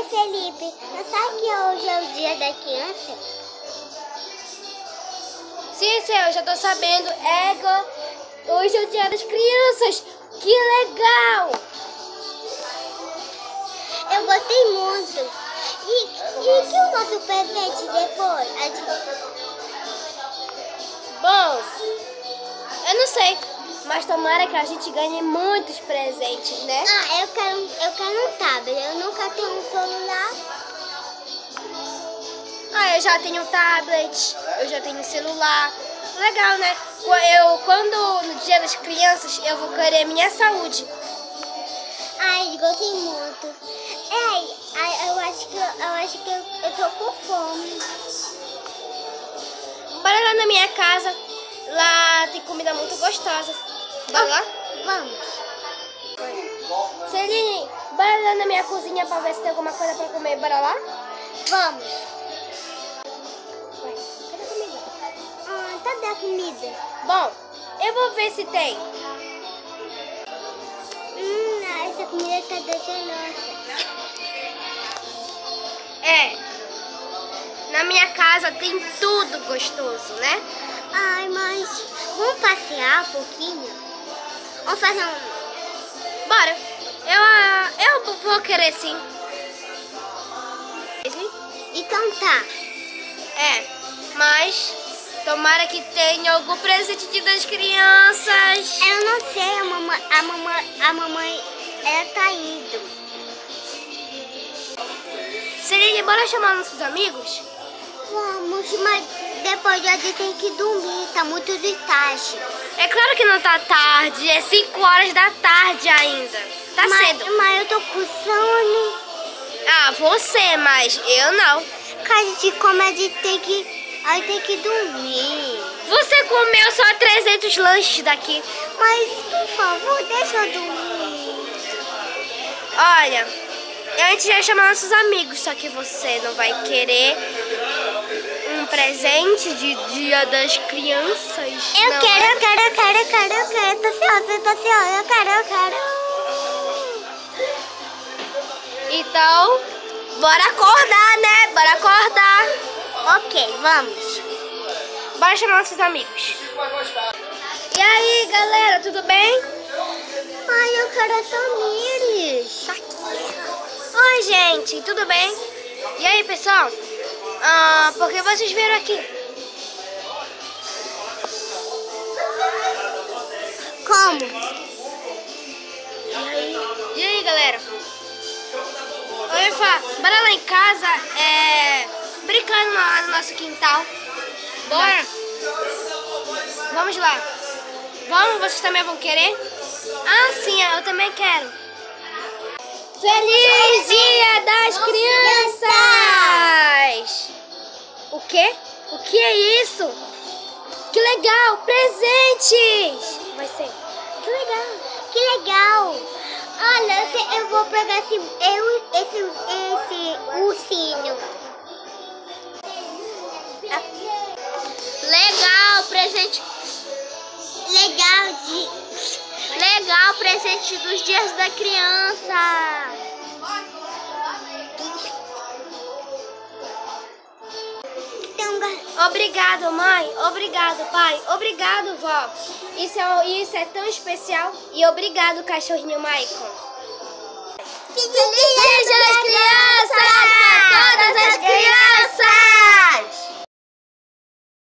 Oi, Felipe. Não sabe que hoje é o dia da criança? Sim, eu já tô sabendo. Hoje é o dia das crianças. Que legal! Eu gostei muito. E que o nosso presente depois? Bom, eu não sei, mas tomara que a gente ganhe muitos presentes, né? Eu quero um tablet. Eu nunca tenho um celular. Eu já tenho um tablet, eu já tenho um celular. Legal, né? Quando no dia das crianças, eu vou querer minha saúde. Gostei muito. Eu acho que eu tô com fome. Bora lá na minha casa. Lá tem comida muito gostosa. Bora lá? Vamos. Celine, bora lá na minha cozinha pra ver se tem alguma coisa pra comer. Bora lá? Vamos. Cadê a comida? Cadê a comida? Bom, eu vou ver se tem. Essa comida tá deliciosa. Na minha casa tem tudo gostoso, né? Mas vamos passear um pouquinho? Vamos fazer Bora. Eu vou querer sim. Então tá. Mas tomara que tenha algum presente de das crianças. Eu não sei, a mamãe ela tá indo. Celine, bora chamar nossos amigos? Vamos, mas depois a gente tem que dormir, tá muito de tarde. É claro que não tá tarde, é 5 horas da tarde ainda. Tá cedo. Mas eu tô com sono. Você, mas eu não. Que a gente come, a gente tem que dormir. Você comeu só 300 lanches daqui. Mas, por favor, deixa eu dormir. Olha, a gente já chamou nossos amigos, só que você não vai querer um presente de Dia das Crianças. Eu quero. Tô ansiosa, eu quero. Então, bora acordar, né? Bora acordar. Ok, vamos. Bora chamar nossos amigos. E aí, galera, tudo bem? Eu quero a Tamires. Oi, gente, tudo bem? E aí, pessoal? Por que vocês vieram aqui? Como? E aí, galera? Oi, Fá, bora lá em casa, brincando lá no nosso quintal. Bora? Vamos lá. Vamos? Vocês também vão querer? Sim, eu também quero. Feliz Dia das Crianças! O quê? O que é isso? Que legal! Presentes! Vai ser. Que legal! Que legal! Olha, eu vou pegar esse ursinho. Legal, presente. Legal, presente dos dias da criança. Obrigado, mãe. Obrigado, pai. Obrigado, vó. Isso é tão especial. E obrigado, cachorrinho Michael. Feliz Dia